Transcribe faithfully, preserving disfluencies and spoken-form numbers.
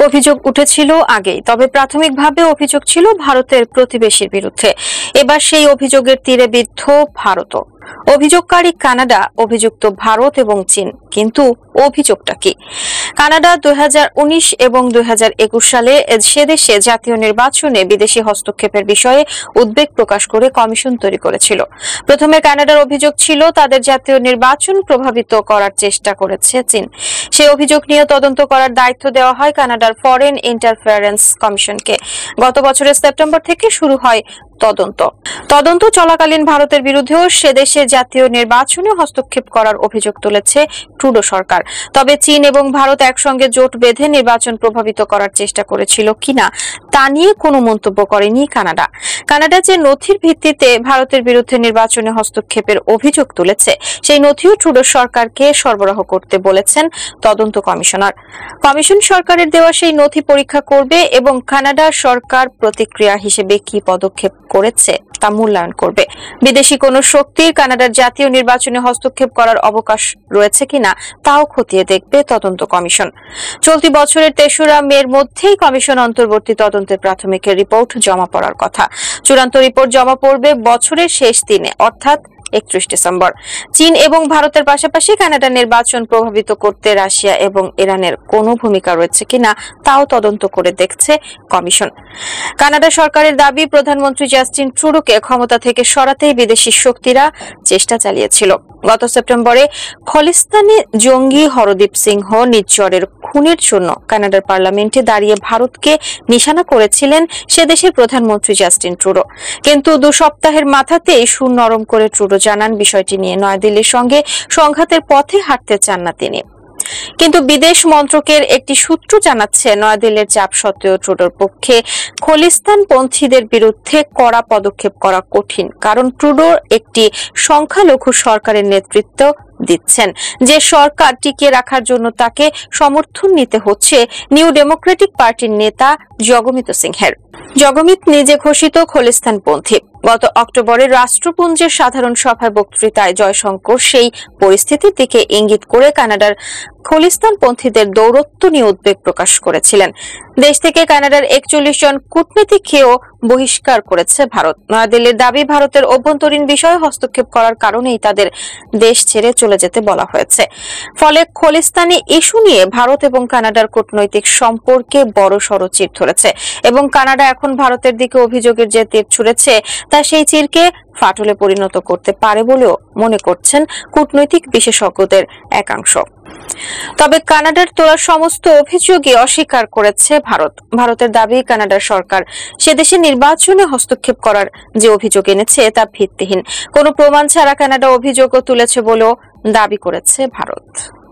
অভিযোগ উঠেছিল আগেই, তবে প্রাথমিকভাবে অভিযোগ ছিল ভারতের প্রতিবেশীর বিরুদ্ধে। এবার সেই অভিযোগের তীরে বিদ্ধ ভারতও। অভিযোগকারী কানাডা, অভিযুক্ত ভারত এবং চীন। কিন্তু অভিযোগটা কি? কানাডা দুই হাজার উনিশ এবং দুই হাজার একুশ সালে সেদেশে জাতীয় নির্বাচনে বিদেশি হস্তক্ষেপের বিষয়ে উদ্বেগ প্রকাশ করে কমিশন তৈরি করেছিল। প্রথমে কানাডার অভিযোগ ছিল তাদের জাতীয় নির্বাচন প্রভাবিত করার চেষ্টা করেছে চীন। সেই অভিযোগ নিয়ে তদন্ত করার দায়িত্ব দেওয়া হয় কানাডার ফরেন ইন্টারফারেন্স কমিশনকে। গত বছরের সেপ্টেম্বর থেকে শুরু হয় তদন্ত। তদন্ত চলাকালীন ভারতের বিরুদ্ধেও সেদেশে জাতীয় নির্বাচনে হস্তক্ষেপ করার অভিযোগ তুলেছে ট্রুডো সরকার। তবে চীন এবং ভারত একসঙ্গে জোট বেঁধে নির্বাচন প্রভাবিত করার চেষ্টা করেছিল কিনা তা নিয়ে কোনো মন্তব্য করেনি কানাডা। কানাডা যে নথির ভিত্তিতে ভারতের বিরুদ্ধে নির্বাচনে হস্তক্ষেপের অভিযোগ তুলেছে, সেই নথিও ট্রুডো সরকারকে সরবরাহ করতে বলেছেন তদন্ত কমিশনার। কমিশন সরকারের দেওয়া সেই নথি পরীক্ষা করবে এবং কানাডা সরকার প্রতিক্রিয়া হিসেবে কি পদক্ষেপ করেছে তা মূল্যায়ন করবে। বিদেশি কোন শক্তির কানাডার জাতীয় নির্বাচনে হস্তক্ষেপ করার অবকাশ রয়েছে কিনা তাও খতিয়ে দেখবে তদন্ত কমিশন। চলতি বছরের তেসরা মের মধ্যেই কমিশন অন্তর্বর্তী তদন্তের প্রাথমিক রিপোর্ট জমা পড়ার কথা। চূড়ান্ত রিপোর্ট জমা পড়বে বছরের শেষ দিনে, অর্থাৎ একত্রিশ ডিসেম্বর। চীন এবং ভারতের পাশাপাশি কানাডার নির্বাচন প্রভাবিত করতে রাশিয়া এবং ইরানের কোনো ভূমিকা রয়েছে কিনা তাও তদন্ত করে দেখছে কমিশন। কানাডা সরকারের দাবি, প্রধানমন্ত্রী জাস্টিন ট্রুডোকে ক্ষমতা থেকে সরাতেই বিদেশি শক্তিরা চেষ্টা চালিয়েছিল। গত সেপ্টেম্বরে খলিস্তানি জঙ্গি হরদীপ সিংহ নিজ্জরের খুনের জন্য কানাডার পার্লামেন্টে দাঁড়িয়ে ভারতকে নিশানা করেছিলেন সে দেশের প্রধানমন্ত্রী জাস্টিন ট্রুডো। কিন্তু দু সপ্তাহের মাথাতেই সুর নরম করে ট্রুডো জানান বিষয়টি নিয়ে নয়াদিল্লির সঙ্গে সংঘাতের পথে হাঁটতে চান না তিনি। কিন্তু বিদেশ মন্ত্রকের একটি সূত্র জানাচ্ছে, নয়াদিল্লির চাপ সত্ত্বেও ট্রুডোর পক্ষে খলিস্তানপন্থীদের বিরুদ্ধে কড়া পদক্ষেপ করা কঠিন, কারণ ট্রুডো একটি সংখ্যালঘু সরকারের নেতৃত্ব দিচ্ছেন। যে সরকার টিকিয়ে রাখার জন্য তাকে সমর্থন নিতে হচ্ছে নিউ ডেমোক্রেটিক পার্টির নেতা জগমিত সিংহের। জগমিত নিজে ঘোষিত খলিস্তানপন্থী। গত অক্টোবরে রাষ্ট্রপুঞ্জের সাধারণ সভায় বক্তৃতায় জয়শঙ্কর সেই পরিস্থিতির দিকে ইঙ্গিত করে কানাডার খলিস্তানপন্থীদের দৌরত্ব নিয়ে উদ্বেগ প্রকাশ করেছিলেন। দেশ থেকে কানাডার একচল্লিশ জন কূটনীতিককেও বহিষ্কার করেছে ভারত। নয়াদিল্লির দাবি, ভারতের অভ্যন্তরীণ বিষয়ে হস্তক্ষেপ করার কারণেই তাদের দেশ ছেড়ে চলে যেতে বলা হয়েছে। ফলে খলিস্তানি ইস্যু নিয়ে ভারত এবং কানাডার কূটনৈতিক সম্পর্কে বড়সড় চির ধরেছে এবং কানাডা এখন ভারতের দিকে অভিযোগের যে তীর ছুড়েছে তা সেই চিরকে ফাটলে পরিণত করতে পারে বলেও মনে করছেন কূটনৈতিক বিশেষজ্ঞদের একাংশ। তবে কানাডার তোলা সমস্ত অভিযোগই অস্বীকার করেছে ভারত। ভারতের দাবি, কানাডার সরকার সেদেশে নির্বাচনে হস্তক্ষেপ করার যে অভিযোগ এনেছে তা ভিত্তিহীন। কোনো প্রমাণ ছাড়া কানাডা অভিযোগও তুলেছে বলেও দাবি করেছে ভারত।